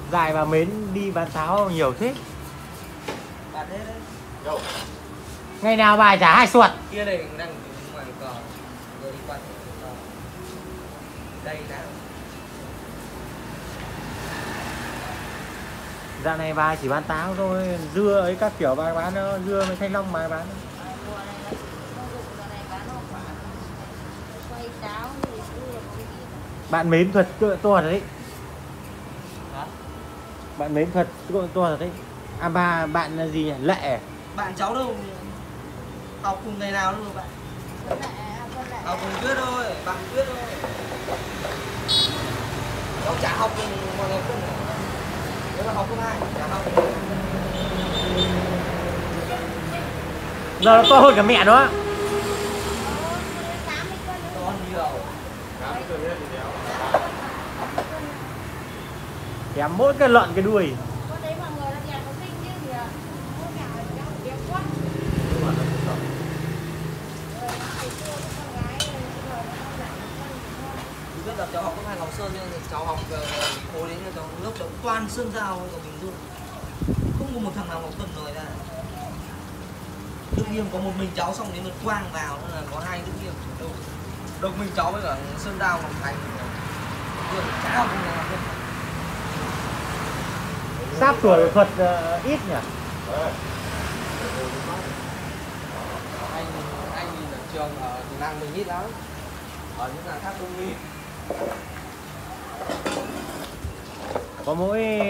Dài và Mến đi bán táo nhiều thế. Bạn thế đấy. Đâu? Ngày nào bài trả 2 suất. Kia đây đang ngoài cờ. Rồi đi qua đây nào. Dạo này bà chỉ bán táo thôi, dưa ấy các kiểu bà bán nó, dưa với thanh long bà bán. Bạn Mến thuật to rồi đấy. Hả? Bạn Mến thuật to rồi đấy. À bạn là gì nhỉ? Lệ. Bạn cháu đâu? Học cùng ngày nào đâu bạn? Học cùng Tuyết thôi, bạn Tuyết thôi. Cháu chả học cùng mọi người không. Nếu mà học cấp 2, chả học. Giờ nó to hơn cả mẹ nó. To hơn nhiều. Kém mỗi cái lợn cái đuôi. Biết là cháu học cấp 2 Ngọc Sơn nhưng cháu học khối đến cháu lớp cháu toàn sơn dao của mình luôn. Không có một thằng nào Ngọc Sơn rồi ra. Đức Nghiêm có một mình cháu xong đến lượt Quang vào nữa là có 2 Đức Nghiêm. Độc mình cháu với cả Sơn Đao Ngọc Thành. Vừa chả học cùng nào luôn. Sáp tuổi thuật ít nhỉ? Anh nhìn ở trường ở làng mình ít lắm. Ở những làng khác đông nghi. Có mỗi